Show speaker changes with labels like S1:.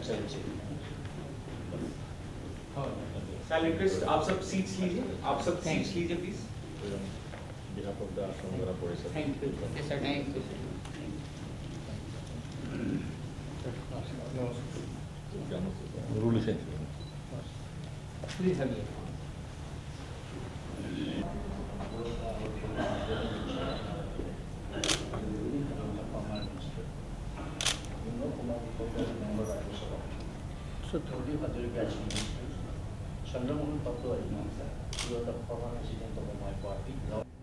S1: Shall request आप सब seats लीजिए, आप सब seats लीजिए please.
S2: Behalf of the Assam Parishad.
S3: Thank you. Yes, sir. Thank you.
S2: Rule change.
S3: Please have it.
S4: Chandra Mohan Tattu, you are the former president of my party.